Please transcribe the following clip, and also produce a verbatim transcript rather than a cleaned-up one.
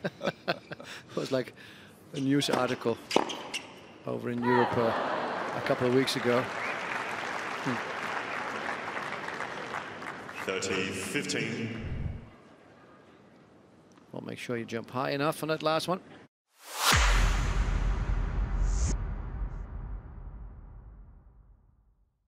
It was like a news article over in Europe uh, a couple of weeks ago. thirty fifteen. Well, make sure you jump high enough on that last one.